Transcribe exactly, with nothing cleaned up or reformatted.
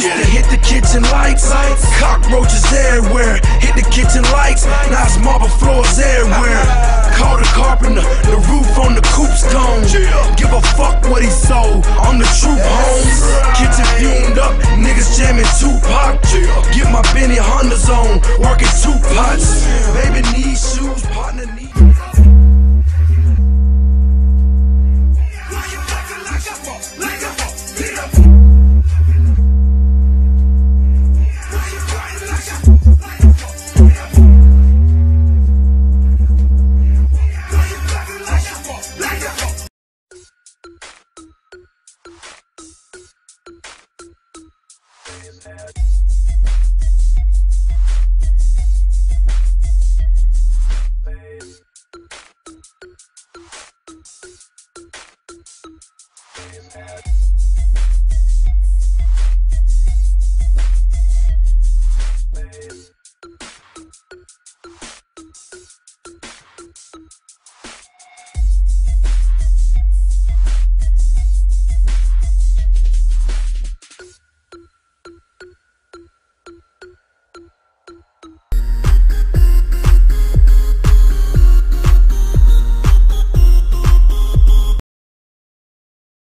Used to hit the kitchen lights, cockroaches everywhere. Hit the kitchen lights, now it's marble floors everywhere. Call the carpenter, the roof on the coup's tone. Give a fuck what he sold, I'm the truth, homes. Kitchen fumed up, niggas jamming Tupac. Get my Benny Hondas on, working two pots. Baby needs shoes, partner needs. Head.